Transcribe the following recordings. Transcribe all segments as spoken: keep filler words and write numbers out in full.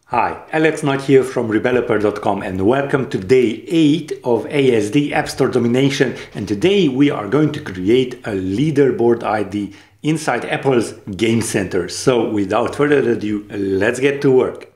Hi, Alex Knight here from Rebeloper dot com and welcome to day eight of A S D App Store Domination, and today we are going to create a leaderboard I D inside Apple's Game Center. So without further ado, let's get to work.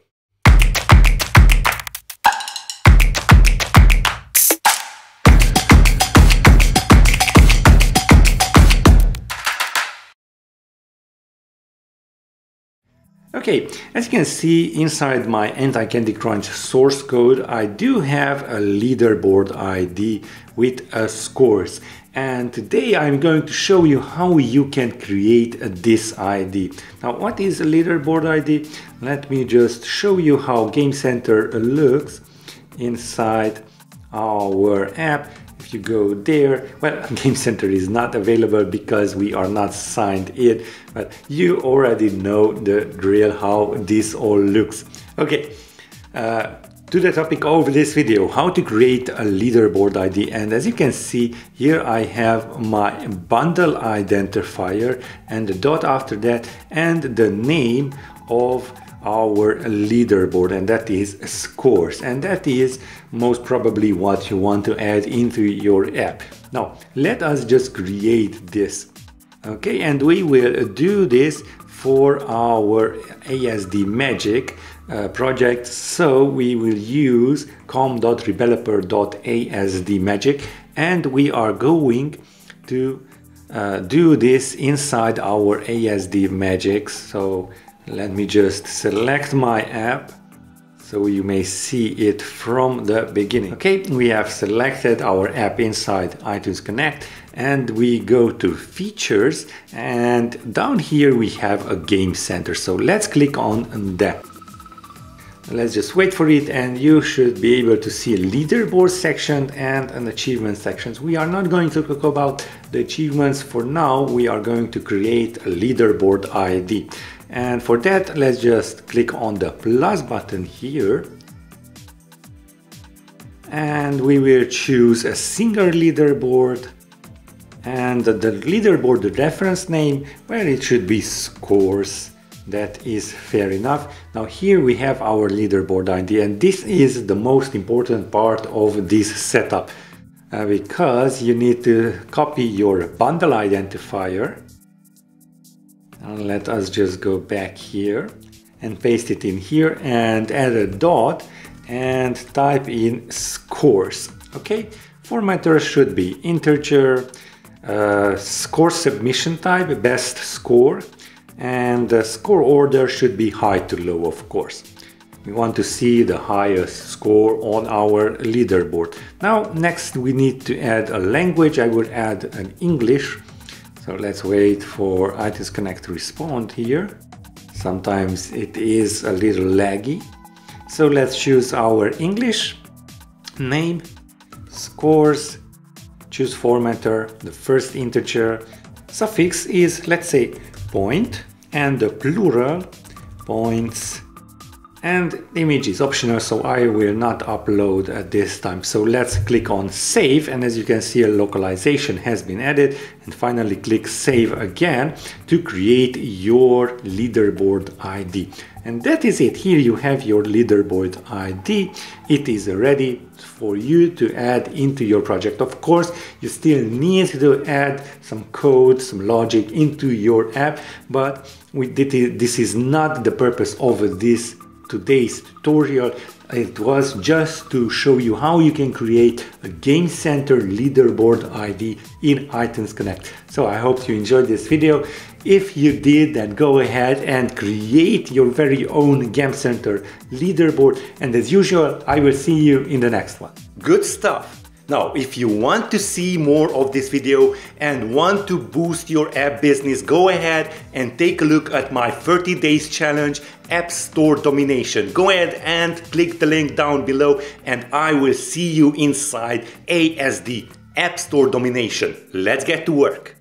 Okay, as you can see inside my anti-Candy Crunch source code, I do have a leaderboard I D with a scores. And today I'm going to show you how you can create this I D. Now, what is a leaderboard I D? Let me just show you how Game Center looks inside our app. If you go there, well, Game Center is not available because we are not signed in, but you already know the drill how this all looks. Okay, uh, to the topic of this video, how to create a leaderboard I D. And as you can see here, I have my bundle identifier and the dot after that and the name of our leaderboard, and that is scores, and that is most probably what you want to add into your app. Now let us just create this. Okay, and we will do this for our A S D Magic uh, project. So we will use com dot rebeloper dot A S D magic, and we are going to uh, do this inside our A S D Magic. So let me just select my app so you may see it from the beginning. Okay, we have selected our app inside iTunes Connect, and we go to features, and down here we have a Game Center. So let's click on that. Let's just wait for it, and you should be able to see a leaderboard section and an achievement section. We are not going to talk about the achievements for now. We are going to create a leaderboard I D. And for that, let's just click on the plus button here. And we will choose a single leaderboard. And the leaderboard reference name, well, it should be scores. That is fair enough. Now here we have our leaderboard I D, and this is the most important part of this setup uh, because you need to copy your bundle identifier. And let us just go back here and paste it in here and add a dot and type in scores. Okay, formatter should be integer, uh, score submission type, best score, and the score order should be high to low, of course. We want to see the highest score on our leaderboard. Now, next we need to add a language. I will add an English. So let's wait for iTunes Connect to respond here. Sometimes it is a little laggy. So let's choose our English name, scores, choose formatter, the first integer, suffix is, let's say, point, and the plural, points, and image is optional, so I will not upload at this time. So let's click on save, and as you can see, a localization has been added, and finally click save again to create your leaderboard I D. And that is it. Here you have your leaderboard I D. It is ready for you to add into your project. Of course, you still need to add some code, some logic into your app, but we did it, this is not the purpose of this today's tutorial. It was just to show you how you can create a Game Center leaderboard I D in iTunes Connect. So I hope you enjoyed this video. If you did, then go ahead and create your very own Game Center leaderboard. And as usual, I will see you in the next one. Good stuff. Now, if you want to see more of this video and want to boost your app business, go ahead and take a look at my thirty days challenge, App Store Domination. Go ahead and click the link down below, and I will see you inside A S D, App Store Domination. Let's get to work.